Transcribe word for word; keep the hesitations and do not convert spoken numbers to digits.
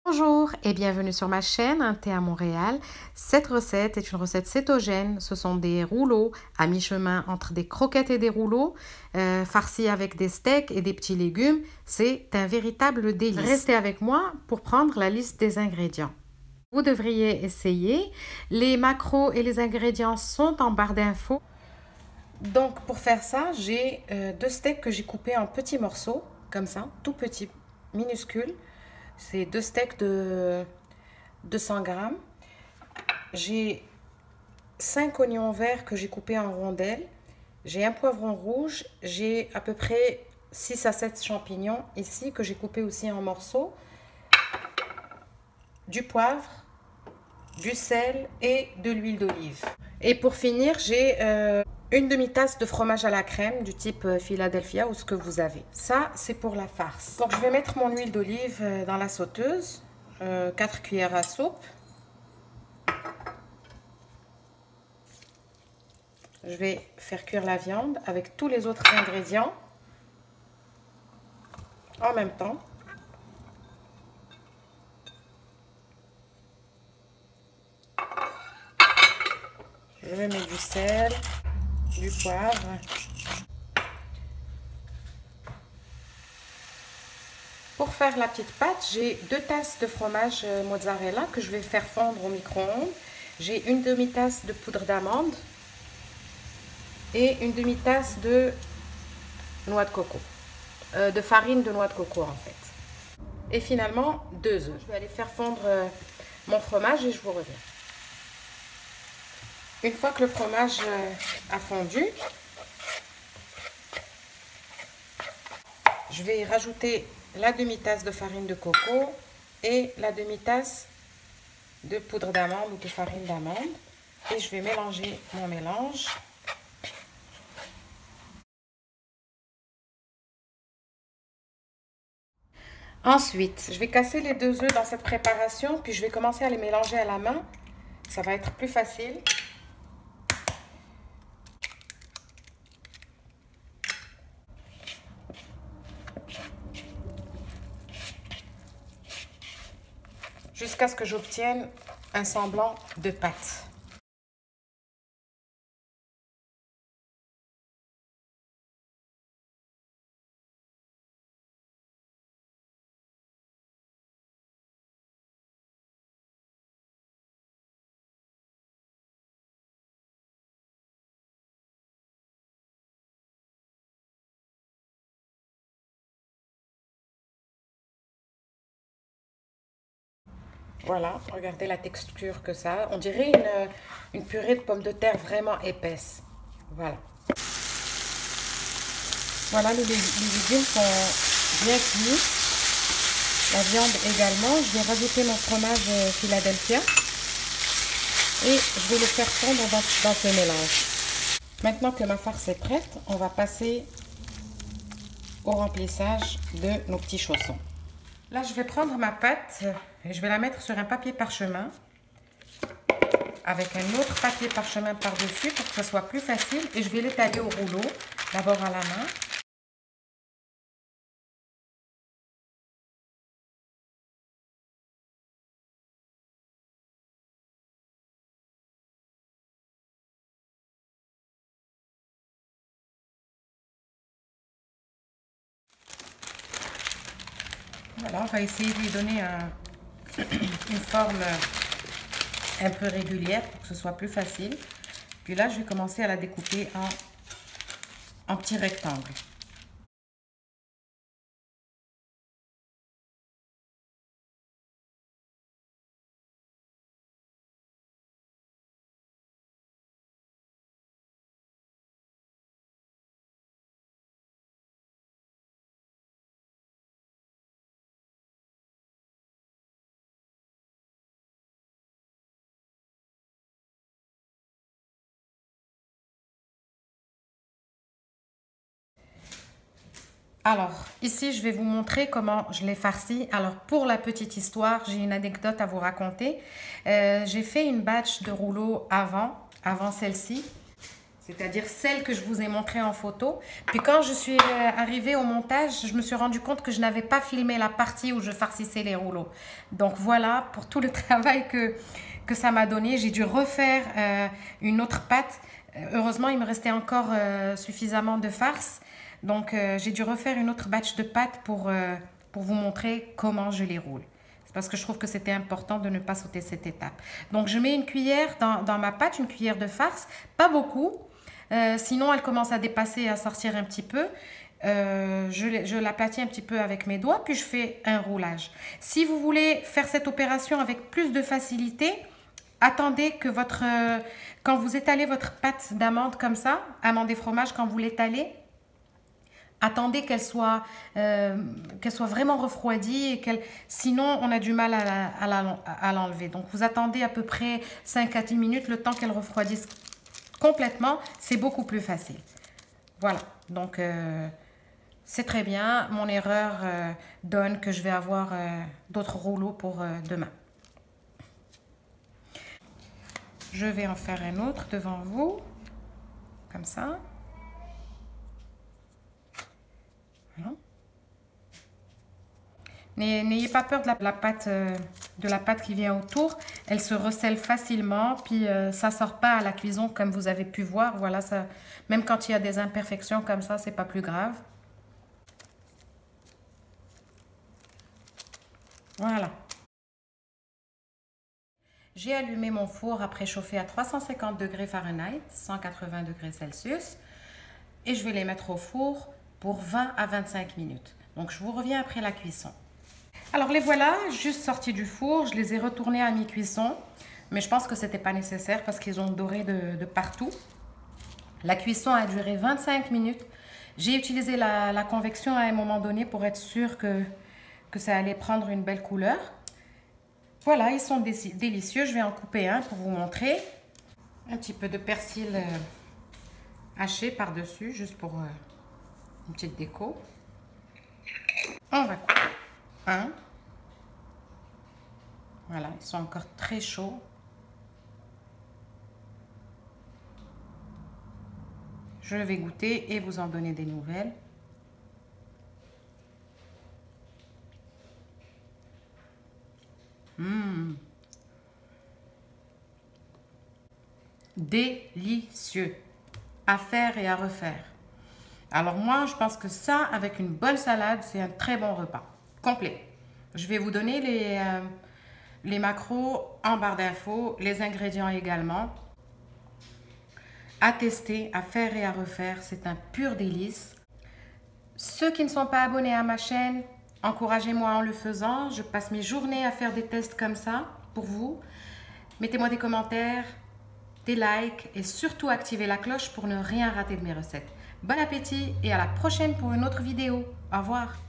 Bonjour et bienvenue sur ma chaîne Un thé à Montréal. Cette recette est une recette cétogène. Ce sont des rouleaux à mi-chemin entre des croquettes et des rouleaux, euh, farcis avec des steaks et des petits légumes. C'est un véritable délice. Restez avec moi pour prendre la liste des ingrédients. Vous devriez essayer. Les macros et les ingrédients sont en barre d'infos. Donc pour faire ça, j'ai euh, deux steaks que j'ai coupés en petits morceaux, comme ça, tout petits, minuscules. C'est deux steaks de deux cents grammes. J'ai cinq oignons verts que j'ai coupés en rondelles. J'ai un poivron rouge. J'ai à peu près six à sept champignons ici que j'ai coupés aussi en morceaux. Du poivre, du sel et de l'huile d'olive. Et pour finir, j'ai euh, une demi-tasse de fromage à la crème du type Philadelphia ou ce que vous avez. Ça, c'est pour la farce. Donc, je vais mettre mon huile d'olive dans la sauteuse. Euh, quatre cuillères à soupe. Je vais faire cuire la viande avec tous les autres ingrédients en même temps. Je vais mettre du sel, du poivre. Pour faire la petite pâte, j'ai deux tasses de fromage mozzarella que je vais faire fondre au micro-ondes. J'ai une demi-tasse de poudre d'amande et une demi-tasse de noix de coco, euh, de farine de noix de coco en fait. Et finalement, deux œufs. Je vais aller faire fondre mon fromage et je vous reviens. Une fois que le fromage a fondu, je vais rajouter la demi-tasse de farine de coco et la demi-tasse de poudre d'amande ou de farine d'amande. Et je vais mélanger mon mélange. Ensuite, je vais casser les deux œufs dans cette préparation, puis je vais commencer à les mélanger à la main. Ça va être plus facile. Jusqu'à ce que j'obtienne un semblant de pâte. Voilà, regardez la texture que ça a. On dirait une, une purée de pommes de terre vraiment épaisse. Voilà. Voilà, les, les légumes sont bien cuits. La viande également. Je vais rajouter mon fromage Philadelphia. Et je vais le faire fondre dans, dans ce mélange. Maintenant que ma farce est prête, on va passer au remplissage de nos petits chaussons. Là, je vais prendre ma pâte et je vais la mettre sur un papier parchemin avec un autre papier parchemin par-dessus pour que ce soit plus facile. Et je vais l'étaler au rouleau, d'abord à la main. Voilà, on va essayer de lui donner un, une forme un peu régulière pour que ce soit plus facile. Puis là, je vais commencer à la découper en, en petits rectangles. Alors, ici, je vais vous montrer comment je l'ai farci. Alors, pour la petite histoire, j'ai une anecdote à vous raconter. Euh, j'ai fait une batch de rouleaux avant, avant celle-ci. c'est-à-dire celle que je vous ai montrée en photo. Puis quand je suis euh, arrivée au montage, je me suis rendu compte que je n'avais pas filmé la partie où je farcissais les rouleaux. Donc voilà, pour tout le travail que, que ça m'a donné, j'ai dû refaire euh, une autre pâte. Heureusement, il me restait encore euh, suffisamment de farce. Donc euh, j'ai dû refaire une autre batch de pâtes pour, euh, pour vous montrer comment je les roule. C'est parce que je trouve que c'était important de ne pas sauter cette étape. Donc je mets une cuillère dans, dans ma pâte, une cuillère de farce, pas beaucoup. Euh, sinon, elle commence à dépasser et à sortir un petit peu. Euh, je, je l'aplatis un petit peu avec mes doigts, puis je fais un roulage. Si vous voulez faire cette opération avec plus de facilité, attendez que votre... Euh, quand vous étalez votre pâte d'amande comme ça, amande et fromage, quand vous l'étalez, attendez qu'elle soit, euh, qu'elle soit vraiment refroidie, et qu'elle, sinon on a du mal à l'enlever. Donc vous attendez à peu près cinq à dix minutes, le temps qu'elle refroidisse complètement, c'est beaucoup plus facile. Voilà, donc euh, c'est très bien. Mon erreur euh, donne que je vais avoir euh, d'autres rouleaux pour euh, demain. Je vais en faire un autre devant vous, comme ça. Voilà. N'ayez pas peur de la, la pâte, euh, de la pâte qui vient autour. Elle se recèle facilement, puis euh, ça ne sort pas à la cuisson comme vous avez pu voir. Voilà, ça, même quand il y a des imperfections comme ça, c'est pas plus grave. Voilà. J'ai allumé mon four à préchauffer à trois cent cinquante degrés Fahrenheit, cent quatre-vingts degrés Celsius. Et je vais les mettre au four pour vingt à vingt-cinq minutes. Donc, je vous reviens après la cuisson. Alors les voilà, juste sortis du four, je les ai retournés à mi-cuisson, mais je pense que ce n'était pas nécessaire parce qu'ils ont doré de, de partout. La cuisson a duré vingt-cinq minutes. J'ai utilisé la, la convection à un moment donné pour être sûre que, que ça allait prendre une belle couleur. Voilà, ils sont délicieux. Je vais en couper un pour vous montrer. Un petit peu de persil euh, haché par-dessus, juste pour euh, une petite déco. On va couper un. Voilà, ils sont encore très chauds. Je vais goûter et vous en donner des nouvelles. Mmh. Délicieux. À faire et à refaire. Alors moi, je pense que ça, avec une bonne salade, c'est un très bon repas. Complet. Je vais vous donner les, euh, les macros en barre d'infos, les ingrédients également. À tester, à faire et à refaire, c'est un pur délice. Ceux qui ne sont pas abonnés à ma chaîne, encouragez-moi en le faisant. Je passe mes journées à faire des tests comme ça pour vous. Mettez-moi des commentaires, des likes et surtout activez la cloche pour ne rien rater de mes recettes. Bon appétit et à la prochaine pour une autre vidéo. Au revoir.